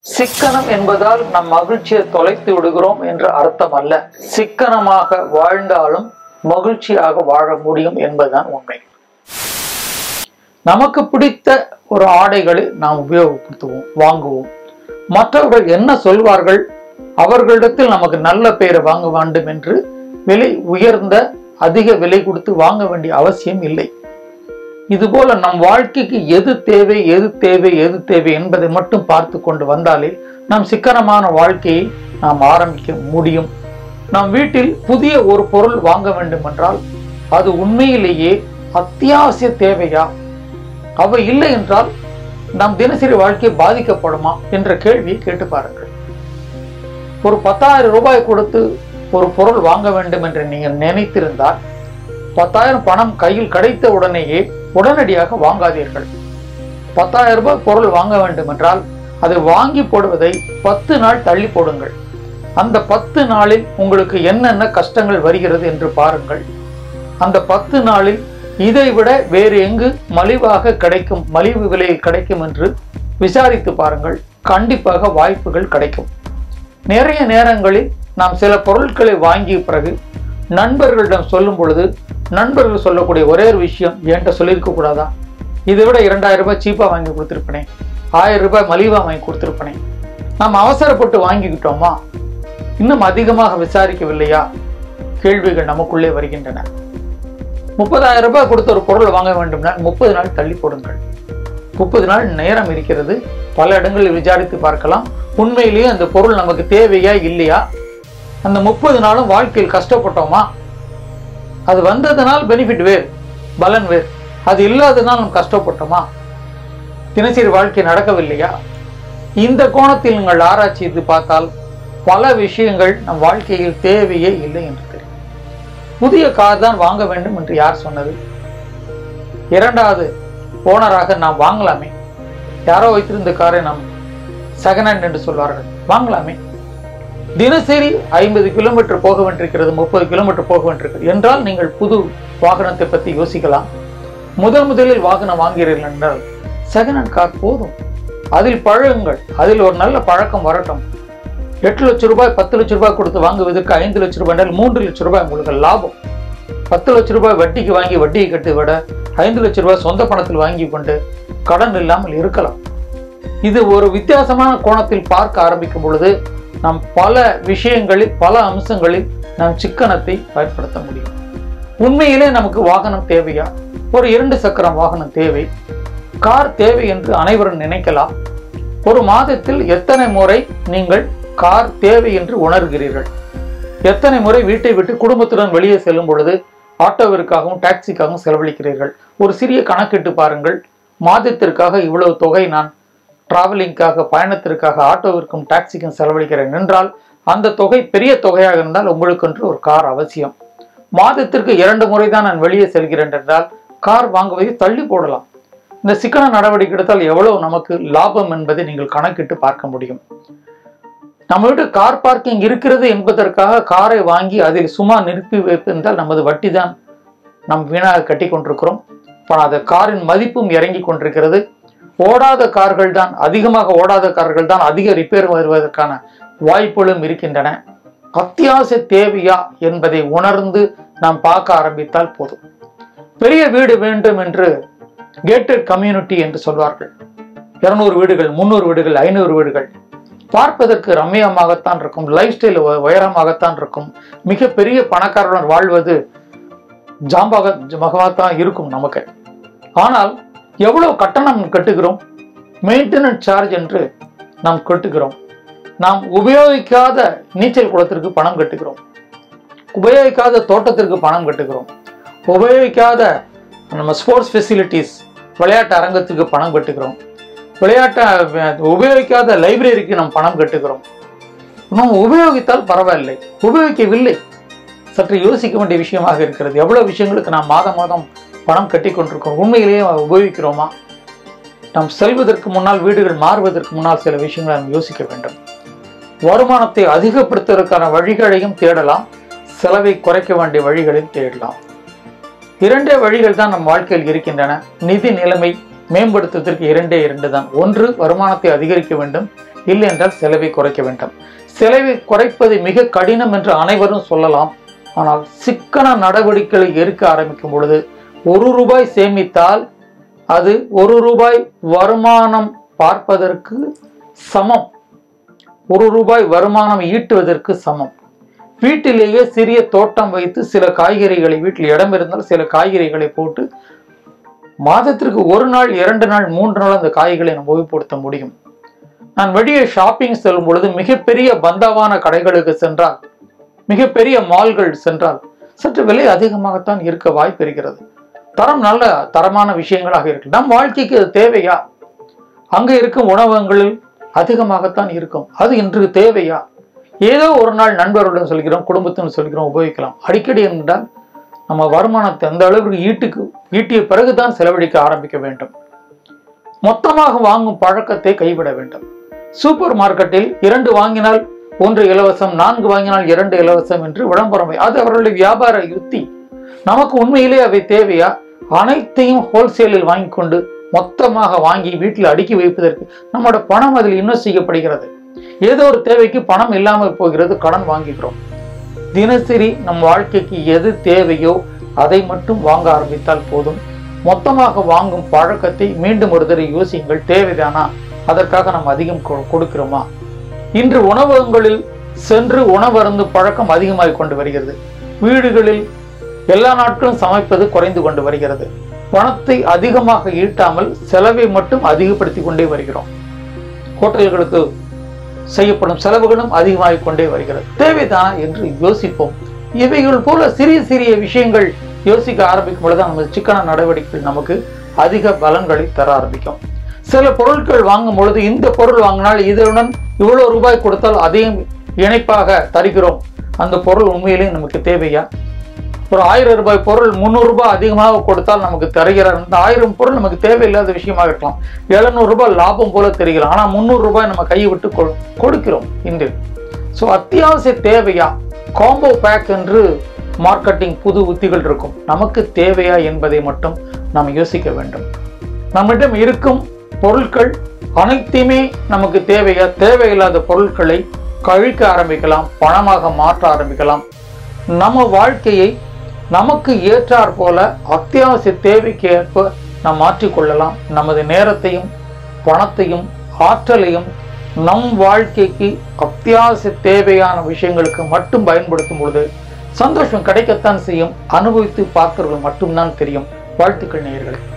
சிக்கனம் என்பதால் நம் மகிழ்ச்சியை தொலைத்து விடுகிறோம் என்று அர்த்தம் அல்ல. சிக்கனமாக வாழ்ந்தாலும் மகிழ்ச்சியாக வாழ முடியும் என்பதுதான் உண்மை. நமக்கு பிடித்த ஒரு ஆடைகளை நாம் உபயோகப்படுத்துவோம், வாங்குவோம். மற்றவர்கள் என்ன சொல்வார்கள், அவர்களிடத்தில் நமக்கு நல்ல பெயரை வாங்க வேண்டும் என்று விலை உயர்ந்த அதிக விலை கொடுத்து வாங்க வேண்டிய அவசியம் இல்லை. இதுபோல நம் வாழ்க்கைக்கு எது தேவை எது தேவை எது தேவை என்பதை மட்டும் பார்த்து கொண்டு வந்தாலே நாம் சிக்கனமான வாழ்க்கையை நாம் ஆரம்பிக்க முடியும். நம் வீட்டில் புதிய ஒரு பொருள் வாங்க வேண்டும் என்றால் அது உண்மையிலேயே அத்தியாவசிய தேவையா? அவை இல்லை என்றால் நம் தினசரி வாழ்க்கை பாதிக்கப்படுமா என்ற கேள்வியை கேட்டு பாருங்கள். ஒரு 10,000 ரூபாய் கொடுத்து ஒரு பொருள் வாங்க வேண்டும் என்று நீங்கள் நினைத்திருந்தால் 10,000 பணம் கையில் கிடைத்த உடனேயே உடனடியாக வாங்காதீர்கள். 10,000 ரூபாய் பொருள் வாங்க வேண்டும் என்றால் அதை வாங்கி போடுவதை 10 நாள் தள்ளி போடுங்கள். அந்த 10 நாளில் உங்களுக்கு என்னென்ன கஷ்டங்கள் வருகிறது என்று பாருங்கள். அந்த 10 நாளில் இதை விட வேறு எங்கு மலிவாக கிடைக்கும், மலிவு விலையில் கிடைக்கும் என்று விசாரித்து பாருங்கள். கண்டிப்பாக வாய்ப்புகள் கிடைக்கும். நிறைய நேரங்களில் நாம் சில பொருட்களை வாங்கிய பிறகு நண்பர்களிடம் சொல்லும் பொழுது நண்பர்கள் சொல்லக்கூடிய ஒரே ஒரு விஷயம், என்கிட்ட சொல்லியிருக்க கூடாதா, இதை விட 2,000 ரூபாய் சீப்பா வாங்கி கொடுத்திருப்பனே, 1000 ரூபாய் மலிவா வாங்கி கொடுத்திருப்பனே. நாம் அவசரப்பட்டு வாங்கிக்கிட்டோமா, இன்னும் அதிகமாக விசாரிக்கவில்லையா? கேள்விகள் நமக்குள்ளே வருகின்றன. 30,000 ரூபாய் கொடுத்த ஒரு பொருள் வாங்க வேண்டும்னா 30 நாள் தள்ளி போடுங்கள். 30 நாள் நேரம் இருக்கிறது. பல இடங்களில் விசாரித்து பார்க்கலாம். உண்மையிலேயே அந்த பொருள் நமக்கு தேவையா இல்லையா? அந்த 30 நாளும் வாழ்க்கையில் கஷ்டப்பட்டோமா? அது வந்ததுனால் பெனிஃபிட் வேறு, பலன் வேறு. அது இல்லாததுனால் நாம் கஷ்டப்பட்டோமா? தினசரி வாழ்க்கை நடக்கவில்லையா? இந்த கோணத்தில் நீங்கள் ஆராய்ச்சி செய்து பார்த்தால் பல விஷயங்கள் நம் வாழ்க்கையில் தேவையே இல்லை என்று தெரியும். புதிய கார் தான் வாங்க வேண்டும் என்று யார் சொன்னது? இரண்டாவது ஓனராக நாம் வாங்கலாமே. யாரோ வைத்திருந்த காரை நாம் செகண்ட் ஹேண்ட் என்று சொல்வார்கள், வாங்கலாமே. தினசரி 50 கிலோமீட்டர் போக வேண்டியிருக்கிறது, 30 கிலோமீட்டர் போக வேண்டியிருக்கிறது என்றால் நீங்கள் புது வாகனத்தை பற்றி யோசிக்கலாம். முதலில் வாகனம் வாங்கிறீர்கள் என்றால் செகண்ட் ஹேண்ட் கார் போதும். அதில் பழகுங்கள், அதில் ஒரு நல்ல பழக்கம் வரட்டும். 8 லட்சம் ரூபாய் 10 லட்சம் ரூபாய் கொடுத்து வாங்குவதற்கு 5 லட்சம் ரூபாய் என்றால் 3 லட்சம் ரூபாய் உங்களுக்கு லாபம். 10 லட்சம் ரூபாய் வட்டிக்கு வாங்கி வட்டியை கட்டி விட 5 லட்சம் ரூபாய் சொந்த பணத்தில் வாங்கி கொண்டு கடன் இல்லாமல் இருக்கலாம். இது ஒரு வித்தியாசமான கோணத்தில் பார்க்க ஆரம்பிக்கும் பொழுது நாம் பல விஷயங்களில் பல அம்சங்களில் நாம் சிக்கனத்தை பயன்படுத்த முடியும். உண்மையிலே நமக்கு வாகனம் தேவையா? ஒரு 2 சக்கரம் வாகனம் தேவை, கார் தேவை என்று அனைவரும் நினைக்கலாம். ஒரு மாதத்தில் எத்தனை முறை நீங்கள் கார் தேவை என்று உணர்கிறீர்கள்? எத்தனை முறை வீட்டை விட்டு குடும்பத்துடன் வெளியே செல்லும் பொழுது ஆட்டோவிற்காகவும் டாக்ஸிக்காகவும் செலவழிக்கிறீர்கள்? ஒரு சிறிய கணக்கிட்டு பாருங்கள். மாதத்திற்காக இவ்வளவு தொகை நான் டிராவலிங்காக, பயணத்திற்காக ஆட்டோவிற்கும் டாக்ஸிக்கும் செலவழிக்கிறேன் என்றால் அந்த தொகை பெரிய தொகையாக இருந்தால் உங்களுக்கென்று ஒரு கார் அவசியம். மாதத்திற்கு 2 முறை தான் நான் வெளியே செல்கிறேன் என்றால் கார் வாங்குவதை தள்ளி போடலாம். இந்த சிக்கன நடவடிக்கை எடுத்தால் எவ்வளவு நமக்கு லாபம் என்பதை நீங்கள் கணக்கிட்டு பார்க்க முடியும். நம்ம வீட்டு கார் பார்க்கிங் இருக்கிறது என்பதற்காக காரை வாங்கி அதில் சும்மா நிறுத்தி வைப்பதால் நமது வட்டி தான் நம் வீணாக கட்டி கொண்டிருக்கிறோம். அந்த காரின் மதிப்பும் இறங்கி கொண்டிருக்கிறது. ஓடாத கார்கள் தான், அதிகமாக ஓடாத கார்கள் தான் அதிக ரிப்பேர் வருவதற்கான வாய்ப்புகளும் இருக்கின்றன. அத்தியாவசிய தேவையா என்பதை உணர்ந்து நாம் பார்க்க ஆரம்பித்தால் போதும். பெரிய வீடு வேண்டும் என்று கேட்டட் கம்யூனிட்டி என்று சொல்வார்கள். 200 வீடுகள், 300 வீடுகள், 500 வீடுகள் பார்ப்பதற்கு ரம்மியமாகத்தான் இருக்கும். லைஃப் ஸ்டைல் உயரமாகத்தான் இருக்கும். மிக பெரிய பணக்காரர்கள் வாழ்வது ஜாம்பகத்தான் இருக்கும் நமக்கு. ஆனால் எவ்வளவு கட்டணம் கட்டுகிறோம்? மெயின்டெனன்ஸ் சார்ஜ் என்று நாம் கட்டுகிறோம். நாம் உபயோகிக்காத நீச்சல் குளத்திற்கு பணம் கட்டுகிறோம், உபயோகிக்காத தோட்டத்திற்கு பணம் கட்டுகிறோம், உபயோகிக்காத நம்ம ஸ்போர்ட்ஸ் ஃபெசிலிட்டிஸ் விளையாட்டு அரங்கத்துக்கு பணம் கட்டுகிறோம், உபயோகிக்காத லைப்ரரிக்கு நாம் பணம் கட்டுகிறோம். நாம் உபயோகித்தால் பரவாயில்லை, உபயோகிக்கவில்லை. சற்று யோசிக்க வேண்டிய விஷயமாக இருக்கிறது. எவ்வளவு விஷயங்களுக்கு நாம் மாதம் பணம் கட்டி கொண்டிருக்கிறோம். உண்மையிலேயே உபயோகிக்கிறோமா? நாம் செல்வதற்கு முன்னால், வீடுகள் மாறுவதற்கு முன்னால் சில விஷயங்களை நாம் யோசிக்க வேண்டும். வருமானத்தை அதிகப்படுத்துவதற்கான வழிகளையும் தேடலாம், செலவை குறைக்க வேண்டிய வழிகளையும் தேடலாம். 2 வழிகள் தான் நம் வாழ்க்கையில் இருக்கின்றன. நிதி நிலைமை மேம்படுத்துவதற்கு 2 தான். ஒன்று வருமானத்தை அதிகரிக்க வேண்டும், இல்லை என்றால் செலவை குறைக்க வேண்டும். செலவை குறைப்பது மிக கடினம் என்று அனைவரும் சொல்லலாம். ஆனால் சிக்கன நடவடிக்கைகளை எடுக்க ஆரம்பிக்கும் பொழுது ₹1 சேமித்தால் அது ₹1 வருமானம் பார்ப்பதற்கு சமம். ₹1 வருமானம் ஈட்டுவதற்கு சமம். வீட்டிலேயே சிறிய தோட்டம் வைத்து சில காய்கறிகளை, வீட்டில் இடம் இருந்தால் சில காய்கறிகளை போட்டு மாதத்திற்கு 1 நாள், 2 நாள், 3 நாள் அந்த காய்களை நம்ம உபயோகப்படுத்த முடியும். நான் வெளியே ஷாப்பிங் செல்லும் பொழுது மிகப்பெரிய பந்தாவான கடைகளுக்கு சென்றால், மிகப்பெரிய மால்கள் சென்றால் சற்று விலை அதிகமாகத்தான் இருக்க வாய்ப்பு இருக்கிறது. நல்ல தரமான விஷயங்களாக இருக்கு. நம் வாழ்க்கைக்கு அது தேவையா? அங்க இருக்கும் உணவகங்களில் அதிகமாகத்தான் இருக்கும். அது இன்று தேவையா? ஏதோ ஒரு நாள் நண்பர்களுடன் சொல்கிறோம், குடும்பத்துடன் சொல்கிறோம், உபயோகிக்கலாம். அடிக்கடி என்றால் நம்ம வருமானத்தை அந்த அளவுக்கு ஈட்டிய பிறகுதான் செலவழிக்க ஆரம்பிக்க வேண்டும். மொத்தமாக வாங்கும் பழக்கத்தை கைவிட வேண்டும். சூப்பர் மார்க்கெட்டில் 2 வாங்கினால் 1 இலவசம், 4 வாங்கினால் 2 இலவசம் என்று விளம்பரம். அது அவர்களுடைய வியாபார யுக்தி. நமக்கு உண்மையிலே அவை தேவையா? அனைத்தையும் ஹோல்சேலில் வாங்கி கொண்டு மொத்தமாக வாங்கி வீட்டில் அடுக்கி வைப்பதற்கு நம்மளோட பணம் அதில் இன்வெஸ்ட் செய்யப்படுகிறது. ஏதோ ஒரு தேவைக்கு பணம் இல்லாமல் போகிறது, கடன் வாங்குகிறோம். தினசரி நம் வாழ்க்கைக்கு எது தேவையோ அதை மட்டும் வாங்க ஆரம்பித்தால் போதும். மொத்தமாக வாங்கும் பழக்கத்தை மீண்டும் ஒரு தடவை யோசியுங்கள். தேவைதானா? அதற்காக நாம் அதிகம் கொடுக்கிறோமா? இன்று உணவகங்களில் சென்று உணவருந்து பழக்கம் அதிகமாகிக் கொண்டு வருகிறது. வீடுகளில் எல்லா நாட்களும் சமைப்பது குறைந்து கொண்டு வருகிறது. பணத்தை அதிகமாக ஈட்டாமல் செலவை மட்டும் அதிகப்படுத்தி கொண்டே வருகிறோம். ஹோட்டல்களுக்கு செய்யப்படும் செலவுகளும் அதிகமாகிக் கொண்டே வருகிறது. தேவைதானா என்று யோசிப்போம். இவைகள் போல சிறிய சிறிய விஷயங்கள் யோசிக்க ஆரம்பிக்கும் பொழுது நமது சிக்கன நடவடிக்கைகள் நமக்கு அதிக பலன்களை தர ஆரம்பிக்கும். சில பொருட்கள் வாங்கும் பொழுது இந்த பொருள் வாங்கினால் இதனுடன் இவ்வளவு ரூபாய் கொடுத்தால் அதையும் இணைப்பாக தருகிறோம். அந்த பொருள் உண்மையிலே நமக்கு தேவையா? ஒரு 1000 ரூபாய் பொருள் 300 ரூபாய் அதிகமாக கொடுத்தால் நமக்கு தருகிறார். இந்த 1000 பொருள் நமக்கு தேவையில்லாத விஷயமாக இருக்கலாம். 700 ரூபாய் லாபம் போல தெரிகிறோம். ஆனா 300 ரூபாய் நம்ம கையை விட்டு கொடுக்கிறோம் இன்று. ஸோ அத்தியாவசிய தேவையா? காம்போ பேக் என்று மார்க்கெட்டிங் புது உத்திகள் இருக்கும். நமக்கு தேவையா என்பதை மட்டும் நாம் யோசிக்க வேண்டும். நம்மிடம் இருக்கும் பொருட்கள் அனைத்தையுமே நமக்கு தேவையா? தேவையில்லாத பொருட்களை கழிக்க ஆரம்பிக்கலாம், பணமாக மாற்ற ஆரம்பிக்கலாம். நம்ம வாழ்க்கையை நமக்கு ஏற்றாற் போல அத்தியாவசிய தேவைக்கு ஏற்ப நாம் மாற்றிக்கொள்ளலாம். நமது நேரத்தையும் பணத்தையும் ஆற்றலையும் நம் வாழ்க்கைக்கு அத்தியாவசிய தேவையான விஷயங்களுக்கு மட்டும் பயன்படுத்தும் பொழுது சந்தோஷம் கிடைக்கத்தான் செய்யும். அனுபவித்து பார்த்தவர்கள் மட்டும்தான் தெரியும். வாழ்த்துக்கள் நேயர்களே.